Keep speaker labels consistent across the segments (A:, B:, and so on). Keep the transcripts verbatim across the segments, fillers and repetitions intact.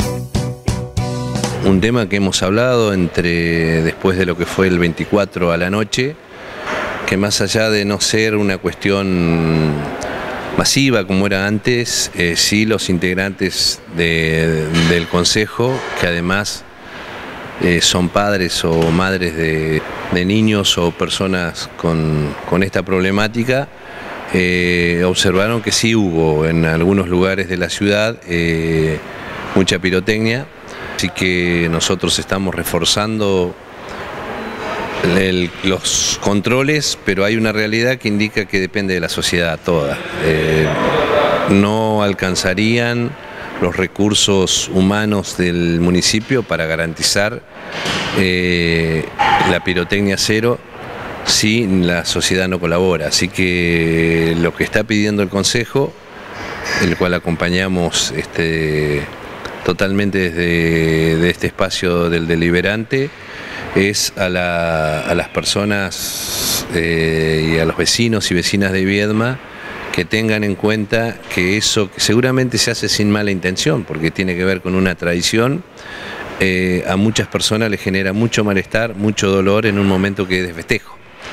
A: Un tema que hemos hablado entre después de lo que fue el veinticuatro a la noche, que más allá de no ser una cuestión masiva como era antes, eh, sí los integrantes de, del Consejo, que además eh, son padres o madres de, de niños o personas con, con esta problemática, eh, observaron que sí hubo en algunos lugares de la ciudad eh, mucha pirotecnia. Así que nosotros estamos reforzando el, los controles, pero hay una realidad que indica que depende de la sociedad toda. Eh, no alcanzarían los recursos humanos del municipio para garantizar eh, la pirotecnia cero si la sociedad no colabora. Así que lo que está pidiendo el Consejo, el cual acompañamos este, totalmente desde de este espacio del deliberante, es a, la, a las personas eh, y a los vecinos y vecinas de Viedma que tengan en cuenta que eso que seguramente se hace sin mala intención, porque tiene que ver con una tradición, eh, a muchas personas les genera mucho malestar, mucho dolor en un momento que es de festejo.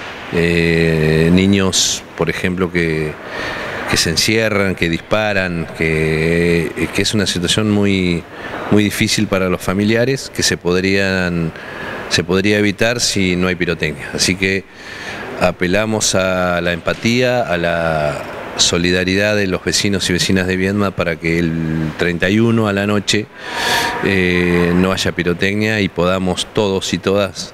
A: Eh, niños, por ejemplo, que que se encierran, que disparan, que, que es una situación muy, muy difícil para los familiares, que se podrían, se podría evitar si no hay pirotecnia. Así que apelamos a la empatía, a la solidaridad de los vecinos y vecinas de Viedma para que el treinta y uno a la noche eh, no haya pirotecnia y podamos todos y todas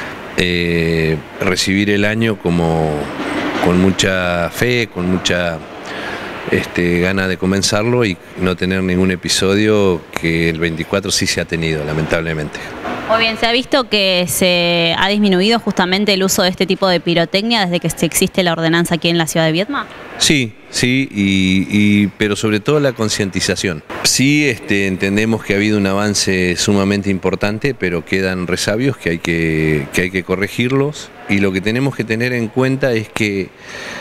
A: eh, recibir el año como, con mucha fe, con mucha Este, gana de comenzarlo y no tener ningún episodio que el veinticuatro sí se ha tenido, lamentablemente.
B: Muy bien, ¿se ha visto que se ha disminuido justamente el uso de este tipo de pirotecnia desde que existe la ordenanza aquí en la ciudad de Viedma?
A: Sí, sí, y, y, pero sobre todo la concientización. Sí, este, entendemos que ha habido un avance sumamente importante, pero quedan resabios que hay que, que hay que corregirlos, y lo que tenemos que tener en cuenta es que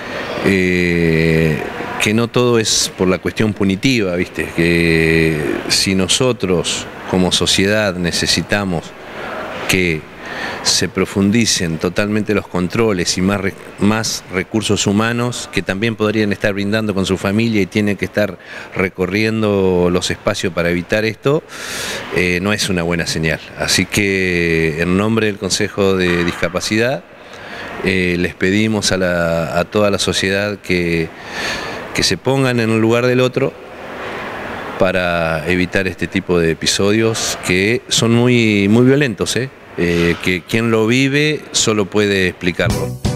A: eh, que no todo es por la cuestión punitiva, ¿viste? Que si nosotros como sociedad necesitamos que se profundicen totalmente los controles y más, más recursos humanos que también podrían estar brindando con su familia y tienen que estar recorriendo los espacios para evitar esto, eh, no es una buena señal. Así que en nombre del Consejo de Discapacidad eh, les pedimos a, la, a toda la sociedad que que se pongan en el lugar del otro para evitar este tipo de episodios que son muy, muy violentos, ¿eh? Eh, que quien lo vive solo puede explicarlo.